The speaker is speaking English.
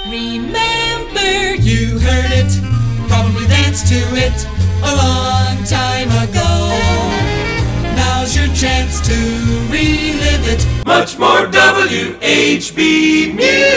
Remember, you heard it, probably danced to it a long time ago. Now's your chance to relive it. Much more WHB music.